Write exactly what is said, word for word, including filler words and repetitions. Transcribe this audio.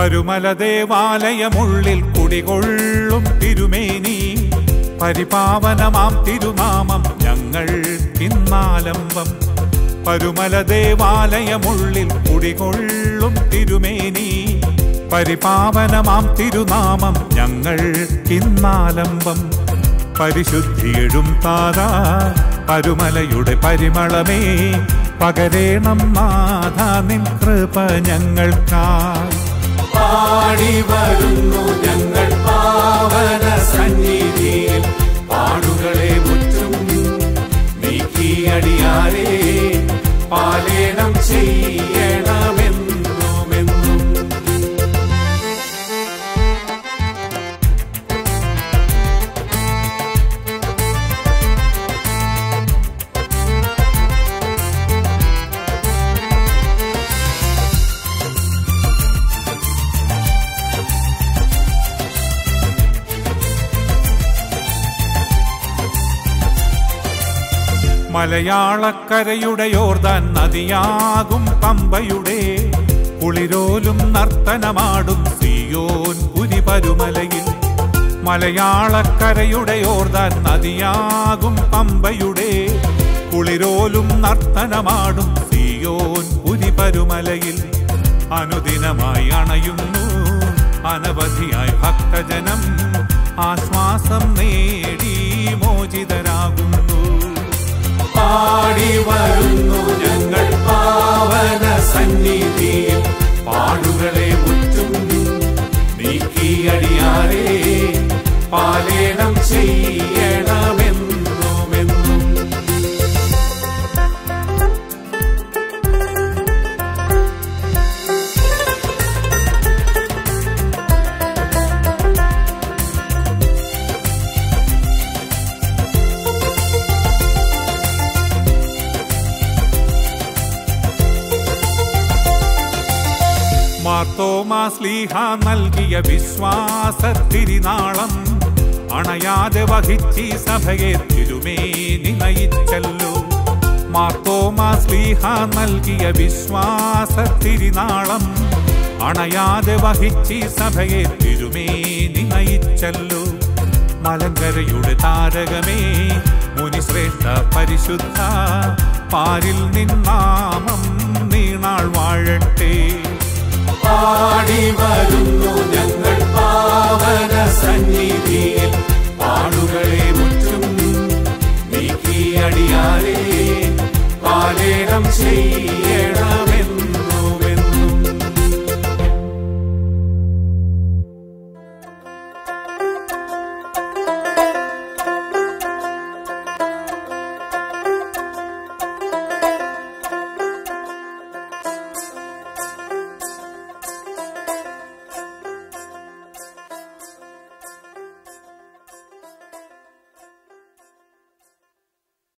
പരുമല ദേവാലയമുള്ളിൽ കുടികൊള്ളും തിരുമേനി പരിപാവനമാം തിരുനാമം ഞങ്ങൾ ഇന്നാലംബം. പരുമല ദേവാലയമുള്ളിൽ കുടികൊള്ളും തിരുമേനി പരിപാവനമാം തിരുനാമം ഞങ്ങൾ ഇന്നാലംബം. പരിശുദ്ധിയിടും താരാ പരുമലയുടെ പരിമളമേ പകരേണം നാഥ നിൻ കൃപ ഞങ്ങൾക്കായി. പാടി വരുന്നു ഞങ്ങൾ പാവന സന്നിധിയിൽ പാടുകളെ മുറ്റും നീക്കിയടിയാരേ പാലേണം ചെയ്യണമെന്നുമെന്നും. മലയാളക്കരയുടെ യോർദാൻ നദിയാകും പമ്പയുടെ കുളിരോലും നർത്തനമാടും സിയോൻ പുരി പരുമലയിൽ. മലയാളക്കരയുടെ യോർദാൻ നദിയാകും പമ്പയുടെ കുളിരോലും നർത്തനമാടും സിയോൻ പുരി പരുമലയിൽ. അനുദിനമായി അണയുന്നു അനവധിയായി ഭക്തജനം ആശ്വാസം നേടി മോചിതരാകുന്നു. പാടി വരുന്നു ഞങ്ങൾ പാവന സന്നിധിയിൽ പാടുകളെ മുറ്റും നീക്കിയടിയാരേ പാലേണം ചെയ്യണമെന്നുമെന്നും. മാർത്തോമാ ശ്ലീഹ നൽകിയ വിശ്വാസത്തിരിനാളം അണയാതെ വഹിച്ചീ സഭയെ തിരുമേനി നയിച്ചല്ലോ. മാർത്തോമാ ശ്ലീഹ നൽകിയ വിശ്വാസത്തിരിനാളം അണയാതെ വഹിച്ചീ സഭയെ തിരുമേനി നയിച്ചല്ലോ. മലങ്കരയുടെ താരകമേ മുനിശ്രേഷ്ഠ പരിശുദ്ധ പാരിൽ നിന്നാമം നീണാൾ വാഴട്ടെ. പാടി വരുന്നു ഞങ്ങൾ പാവന സന്നിധിയിൽ പാടുകളെ മുറ്റും നീക്കിയടിയാരേ പാലേണം ചെയ്യണം